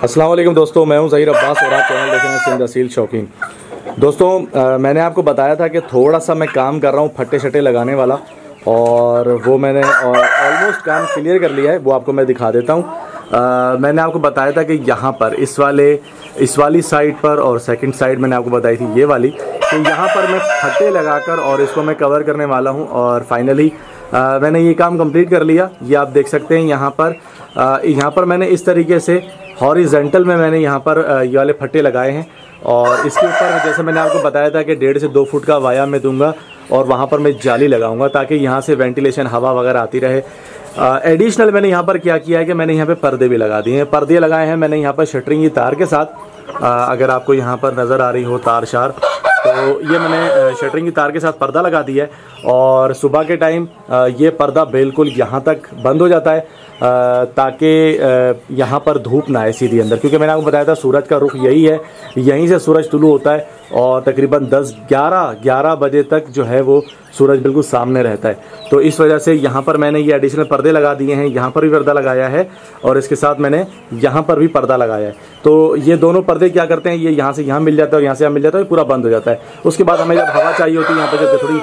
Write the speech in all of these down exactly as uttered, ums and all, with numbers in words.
अस्सलाम वालेकुम दोस्तों, मैं हूं ज़हीर अब्बास और आप चैनल देख रहे हैं सिंध असील शौकीन। दोस्तों आ, मैंने आपको बताया था कि थोड़ा सा मैं काम कर रहा हूं फट्टे शट्टे लगाने वाला, और वो मैंने ऑलमोस्ट काम क्लियर कर लिया है। वो आपको मैं दिखा देता हूं। आ, मैंने आपको बताया था कि यहाँ पर इस वाले इस वाली साइड पर और सेकंड साइड मैंने आपको बताई थी ये वाली, तो यहाँ पर मैं फट्टे लगाकर और इसको मैं कवर करने वाला हूँ। और फाइनली मैंने ये काम कंप्लीट कर लिया। ये आप देख सकते हैं यहाँ पर आ, यहाँ पर मैंने इस तरीके से हॉरिजेंटल में मैंने यहाँ पर ये वाले फट्टे लगाए हैं, और इसके ऊपर जैसे मैंने आपको बताया था कि डेढ़ से दो फुट का वाया मैं दूंगा और वहाँ पर मैं जाली लगाऊंगा ताकि यहाँ से वेंटिलेशन हवा वगैरह आती रहे। एडिशनल uh, मैंने यहाँ पर क्या किया है कि मैंने यहाँ पे पर्दे भी लगा दिए हैं। पर्दे लगाए हैं मैंने यहाँ पर शटरिंग की तार के साथ। uh, अगर आपको यहाँ पर नज़र आ रही हो तार शार, तो ये मैंने शटरिंग की तार के साथ पर्दा लगा दिया है। और सुबह के टाइम ये पर्दा बिल्कुल यहाँ तक बंद हो जाता है ताकि यहाँ पर धूप ना आए सीधी अंदर, क्योंकि मैंने आपको बताया था सूरज का रुख यही है, यहीं से सूरज तुलू होता है और तकरीबन दस ग्यारह ग्यारह बजे तक जो है वो सूरज बिल्कुल सामने रहता है। तो इस वजह से यहाँ पर मैंने ये एडिशनल पर्दे लगा दिए हैं। यहाँ पर भी पर्दा लगाया है और इसके साथ मैंने यहाँ पर भी पर्दा लगाया है। तो ये दोनों पर्दे क्या करते हैं, ये यहाँ से यहाँ मिल जाता है और यहाँ से यहाँ मिल जाता है, पूरा बंद हो जाता है। उसके बाद हमें जब हवा चाहिए होती है, यहाँ पर जब थोड़ी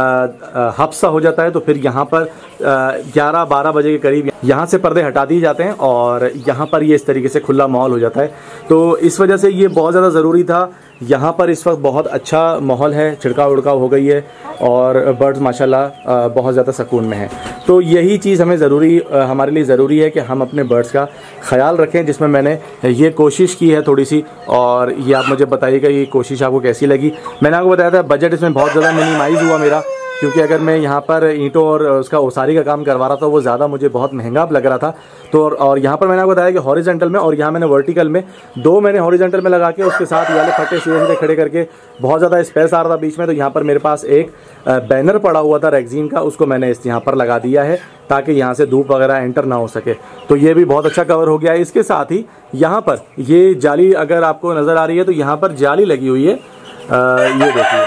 हफ्सा हो जाता है, तो फिर यहाँ पर ग्यारह बारह बजे के करीब यहाँ से पर्दे हटा दिए जाते हैं और यहाँ पर ये इस तरीके से खुला माहौल हो जाता है। तो इस वजह से ये बहुत ज़्यादा ज़रूरी था। यहाँ पर इस वक्त बहुत अच्छा माहौल है, छिड़काव उड़काव हो गई है और बर्ड्स माशाल्लाह बहुत ज़्यादा सुकून में है। तो यही चीज़ हमें ज़रूरी हमारे लिए ज़रूरी है कि हम अपने बर्ड्स का ख्याल रखें, जिसमें मैंने ये कोशिश की है थोड़ी सी। और ये आप मुझे बताइएगा ये कोशिश आपको कैसी लगी। मैंने आपको बताया था बजट इसमें बहुत ज़्यादा मिनिमाइज़ हुआ मेरा, क्योंकि अगर मैं यहाँ पर ईंटों और उसका ओसारी का काम करवा रहा था वो ज़्यादा मुझे बहुत महंगा लग रहा था। तो और यहाँ पर मैंने आपको बताया कि हॉरिजेंटल में और यहाँ मैंने वर्टिकल में दो मैंने हॉरिजेंटल में लगा के उसके साथ ये वाले फट्टे सीधे सीधे खड़े करके बहुत ज़्यादा स्पेस आ रहा था बीच में। तो यहाँ पर मेरे पास एक बैनर पड़ा हुआ था रेक्जीन का, उसको मैंने इस यहाँ पर लगा दिया है ताकि यहाँ से धूप वगैरह एंटर ना हो सके। तो ये भी बहुत अच्छा कवर हो गया है। इसके साथ ही यहाँ पर ये जाली अगर आपको नज़र आ रही है तो यहाँ पर जाली लगी हुई है, ये देखिए,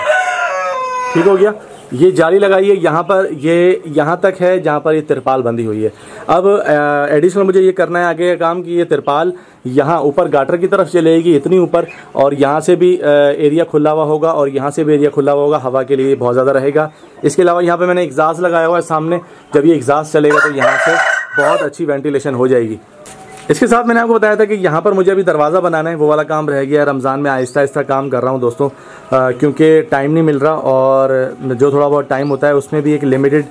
ठीक हो गया। ये जाली लगाई है यहाँ पर, ये यहाँ तक है जहाँ पर ये तिरपाल बंधी हुई है। अब एडिशनल मुझे ये करना है आगे का काम कि ये तिरपाल यहाँ ऊपर गाटर की तरफ चलेगी इतनी ऊपर, और यहाँ से भी एरिया खुला हुआ होगा और यहाँ से भी एरिया खुला हुआ होगा, हवा के लिए बहुत ज़्यादा रहेगा। इसके अलावा यहाँ पे मैंने एग्जास्ट लगाया हुआ है सामने, जब ये एग्जास्ट चलेगा तो यहाँ से बहुत अच्छी वेंटिलेशन हो जाएगी। इसके साथ मैंने आपको बताया था कि यहाँ पर मुझे अभी दरवाज़ा बनाना है, वो वाला काम रह गया है। रमज़ान में आहिस्ता आहिस्ता काम कर रहा हूँ दोस्तों, आ, क्योंकि टाइम नहीं मिल रहा, और जो थोड़ा बहुत टाइम होता है उसमें भी एक लिमिटेड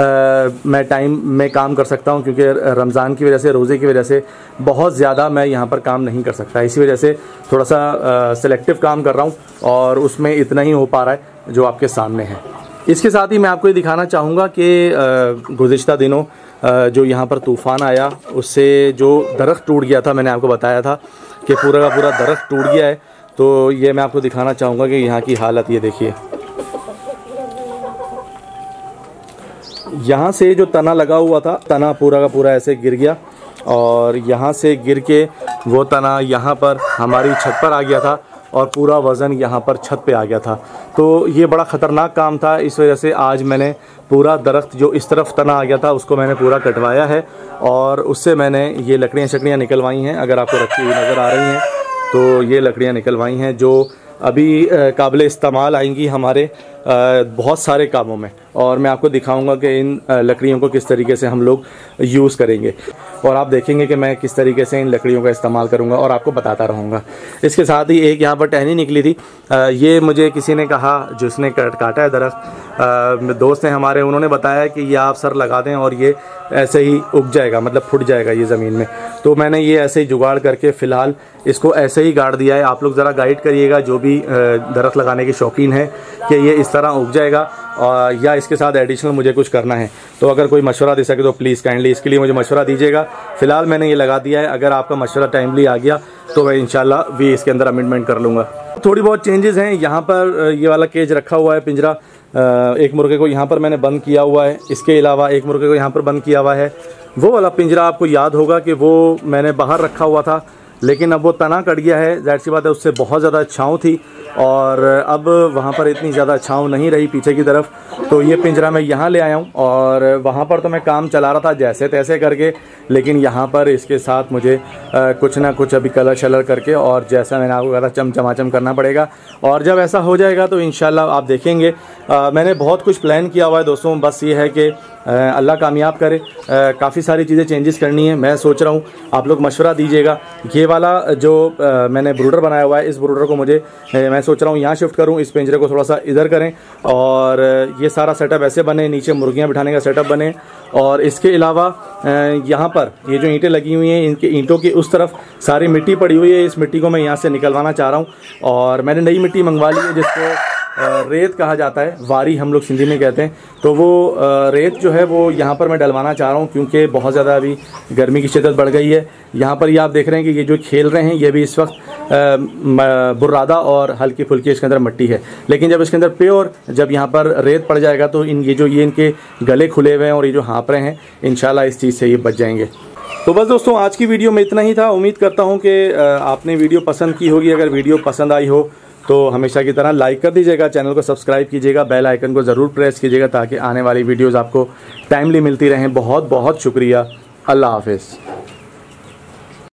मैं टाइम में काम कर सकता हूँ, क्योंकि रमज़ान की वजह से, रोज़े की वजह से बहुत ज़्यादा मैं यहाँ पर काम नहीं कर सकता। इसी वजह से थोड़ा सा सिलेक्टिव काम कर रहा हूँ और उसमें इतना ही हो पा रहा है जो आपके सामने है। इसके साथ ही मैं आपको ये दिखाना चाहूँगा कि गुज़िश्ता दिनों जो यहाँ पर तूफ़ान आया उससे जो दरख्त टूट गया था, मैंने आपको बताया था कि पूरा का पूरा दरख्त टूट गया है। तो ये मैं आपको दिखाना चाहूँगा कि यहाँ की हालत ये देखिए। यहाँ से जो तना लगा हुआ था, तना पूरा का पूरा ऐसे गिर गया और यहाँ से गिर के वो तना यहाँ पर हमारी छत पर आ गया था और पूरा वज़न यहाँ पर छत पे आ गया था। तो ये बड़ा ख़तरनाक काम था। इस वजह से आज मैंने पूरा दरख्त जो इस तरफ तना आ गया था उसको मैंने पूरा कटवाया है और उससे मैंने ये लकड़ियाँ शकड़ियाँ निकलवाई हैं। अगर आपको रखी हुई नज़र आ रही हैं तो ये लकड़ियाँ निकलवाई हैं जो अभी काबिल इस्तेमाल आएंगी हमारे आ, बहुत सारे कामों में, और मैं आपको दिखाऊंगा कि इन लकड़ियों को किस तरीके से हम लोग यूज़ करेंगे, और आप देखेंगे कि मैं किस तरीके से इन लकड़ियों का इस्तेमाल करूंगा और आपको बताता रहूँगा। इसके साथ ही एक यहाँ पर टहनी निकली थी, आ, ये मुझे किसी ने कहा जिसने कट काटा है दरख्त, दोस्त हैं हमारे, उन्होंने बताया कि ये आप सर लगा दें और ये ऐसे ही उग जाएगा, मतलब फुट जाएगा ये ज़मीन में। तो मैंने ये ऐसे ही जुगाड़ करके फ़िलहाल इसको ऐसे ही गाड़ दिया है। आप लोग ज़रा गाइड करिएगा जो भी दरख्त लगाने के शौकीन हैं कि ये इस तरह उग जाएगा और या इसके साथ एडिशनल मुझे कुछ करना है। तो अगर कोई मशवरा दे सके तो प्लीज़ काइंडली इसके लिए मुझे मशवरा दीजिएगा। फ़िलहाल मैंने ये लगा दिया है, अगर आपका मशवरा टाइमली आ गया तो मैं इंशाल्लाह भी इसके अंदर अमेंडमेंट कर लूँगा। थोड़ी बहुत चेंजेस हैं। यहाँ पर ये वाला केज रखा हुआ है, पिंजरा, एक मुर्गे को यहाँ पर मैंने बंद किया हुआ है। इसके अलावा एक मुर्गे को यहाँ पर बंद किया हुआ है। वो वाला पिंजरा आपको याद होगा कि वो मैंने बाहर रखा हुआ था, लेकिन अब वो तना कट गया है, जाहिर सी बात है उससे बहुत ज़्यादा छाँव थी और अब वहाँ पर इतनी ज़्यादा छाँव नहीं रही पीछे की तरफ, तो ये पिंजरा मैं यहाँ ले आया हूँ। और वहाँ पर तो मैं काम चला रहा था जैसे तैसे करके, लेकिन यहाँ पर इसके साथ मुझे आ, कुछ ना कुछ अभी कलर शलर करके और जैसा मैंने आपको कहा था चमचमाचम करना पड़ेगा। और जब ऐसा हो जाएगा तो इंशाल्लाह आप देखेंगे। आ, मैंने बहुत कुछ प्लान किया हुआ है दोस्तों, बस ये है कि अल्लाह कामयाब करे। काफ़ी सारी चीज़ें चेंजेस करनी है, मैं सोच रहा हूँ, आप लोग मशवरा दीजिएगा। ये वाला जो आ, मैंने ब्रूडर बनाया हुआ है, इस ब्रूडर को मुझे मैं सोच रहा हूँ यहाँ शिफ्ट करूँ, इस पिंजरे को थोड़ा सा इधर करें और ये सारा सेटअप ऐसे बने, नीचे मुर्गियाँ बिठाने का सेटअप बने। और इसके अलावा यहाँ पर ये जो ईंटें लगी हुई हैं, इनके ईंटों की उस तरफ सारी मिट्टी पड़ी हुई है, इस मिट्टी को मैं यहाँ से निकलवाना चाह रहा हूँ। और मैंने नई मिट्टी मंगवा ली है जिसको रेत कहा जाता है, वारी हम लोग सिंधी में कहते हैं। तो वो रेत जो है वो यहाँ पर मैं डलवाना चाह रहा हूँ, क्योंकि बहुत ज़्यादा अभी गर्मी की शिद्दत बढ़ गई है। यहाँ पर ये आप देख रहे हैं कि ये जो खेल रहे हैं ये भी इस वक्त बुर्रादा और हल्की फुल्की इसके अंदर मिट्टी है, लेकिन जब इसके अंदर प्योर जब यहाँ पर रेत पड़ जाएगा तो इन ये जो ये इनके गले खुले हुए हैं और ये जो हाँप रहे हैं, इंशाल्लाह इस चीज़ से ये बच जाएंगे। तो बस दोस्तों आज की वीडियो में इतना ही था। उम्मीद करता हूँ कि आपने वीडियो पसंद की होगी। अगर वीडियो पसंद आई हो तो हमेशा की तरह लाइक कर दीजिएगा, चैनल को सब्सक्राइब कीजिएगा, बेल आइकन को ज़रूर प्रेस कीजिएगा ताकि आने वाली वीडियोस आपको टाइमली मिलती रहें। बहुत बहुत शुक्रिया। अल्लाह हाफिज़।